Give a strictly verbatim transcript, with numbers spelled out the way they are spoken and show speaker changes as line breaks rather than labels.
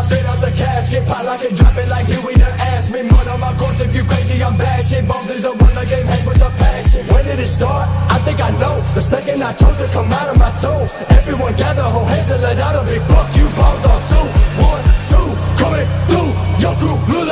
straight out the casket. Pop like and drop it like Huey to ask me. Mud on my corpse, if you crazy, I'm bashing. Bones is the one that gave head with a passion. When did it start? I think I know. The second I chose to come out of my tomb. Everyone gather, hold hands and let out a big fuck you bombs on two. One, two, coming through. Your crew,